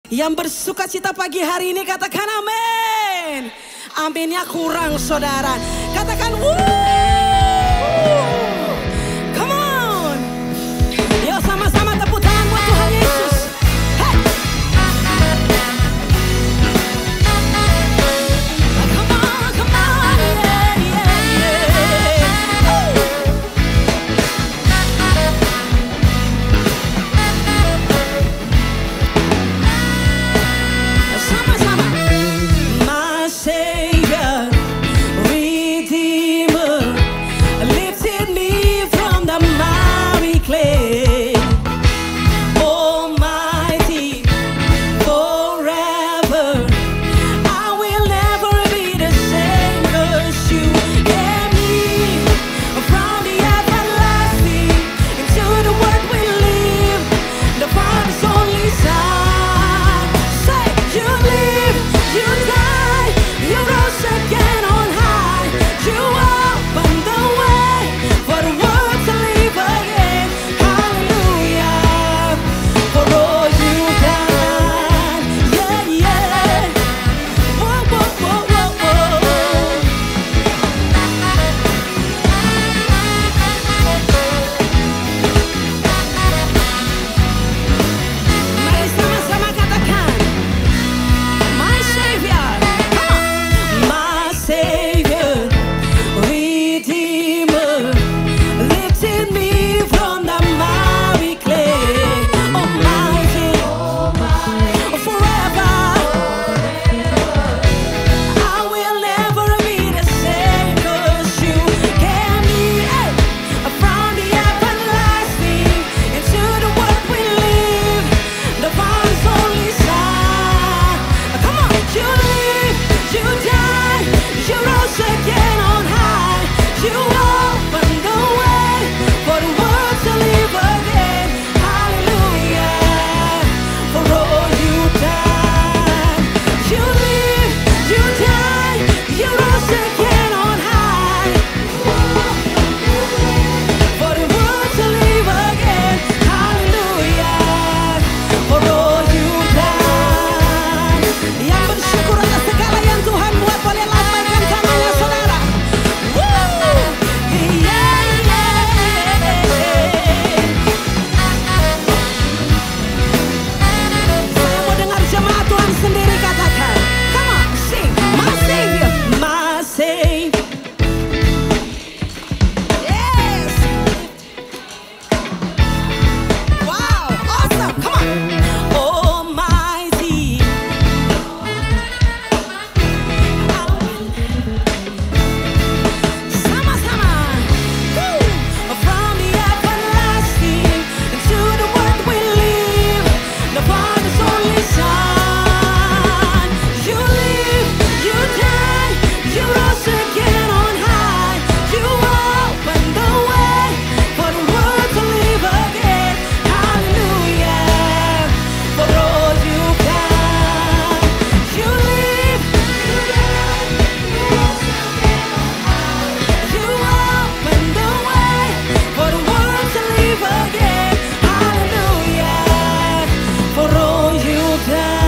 Yang bersuka cita pagi hari ini katakan amin. Aminnya kurang saudara. Katakan wuh. Come on. Yuk sama-sama tepuk tangan buat Tuhan Yesus. Hey. Come on, come on. Yeah, yeah, yeah. Oh. Sama-sama. My Savior, Redeemer, lifted me from the miry clay. Almighty, forever, I will never be the same, 'cause you get me from the everlasting into the world we live, the Father's only Son. Say, you live, you die, you rose again on high. You open the way for the world to live again. Hallelujah, for all you've done. Yeah, yeah. Whoa, whoa, whoa, whoa, whoa. Mari sama-sama katakan, my Savior, come on. My Savior, Redeemer, lifted me from the miry clay. Almighty, forever, I will never be the same, 'cause you get me from the everlasting into the world we live, the Father's only Son. Come on, you live, you die, you rose again on high. You open the way for the world to live again. Hallelujah, for all you've done. You live, you die, you rose again on high. For the world to live again. Hallelujah, for all you've done. Yang bersyukur atas segala yang Tuhan buat boleh lambaikan tangannya saudara. Woo! Yeah, yeah. Saya mau dengar jemaat Tuhan sendiri katakan. Come on, sing. My Savior, my Savior. Yes. Wow, awesome. Come on. Almighty. Sama-sama. Woo. From the everlasting into the world we live, the Father's only Son. You live, you die, you rose again on high. You open the way for the world to live again. Hallelujah, for all you've done. You live, you die, you rose again on high. You open the way for the world to live again. Hallelujah, for all you've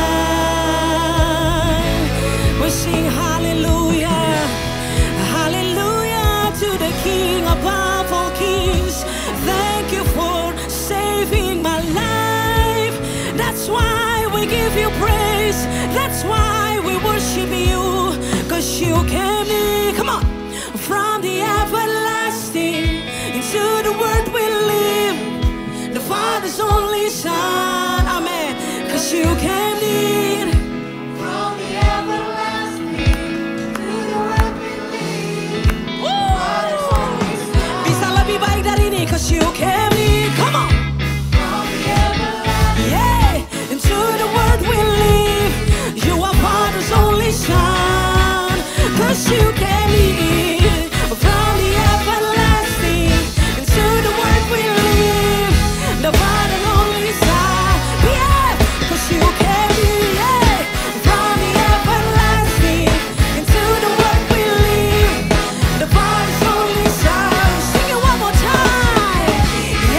done. We sing hallelujah, hallelujah to the King above all kings. Thank you for saving my life. That's why we give you praise. That's why we worship you, 'cause you came in, come on, from the everlasting into the world we live, the Father's only Son. Amen. 'Cause you came in from the everlasting to the world we live. Father's only Son. Bisa lebih baik dari ini, 'cause you came in. Come on. From the everlasting, yeah, into the world we live. You are Father's only Son. 'Cause you came in from the everlasting into the world we live. The Father's only Son. Yeah, 'cause you came in, yeah, from the everlasting into the world we live. The Father's only Son. Sing it one more time.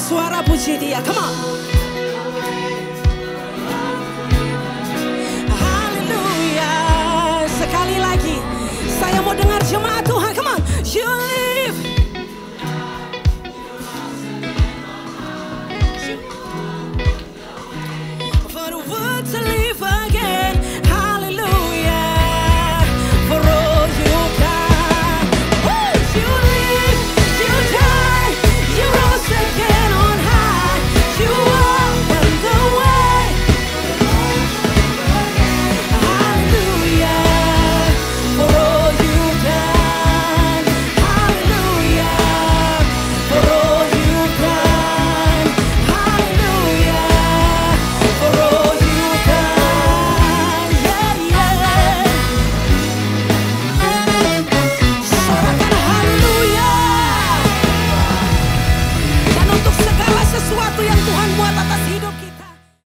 suara puji Dia. Come on. Haleluya. Sekali lagi, saya mau dengar jemaat Tuhan. Come on. You live. For the world to live again. Hallelujah. For all you've done. Woo! You live, you die, you rose again on high. You open the way. Hallelujah. For all you've done. Hallelujah. For all you've done. Hallelujah. For all you've done. Yeah, yeah. Sorakan haleluya. Dan untuk segala sesuatu yang Tuhan buat atas hidup kita.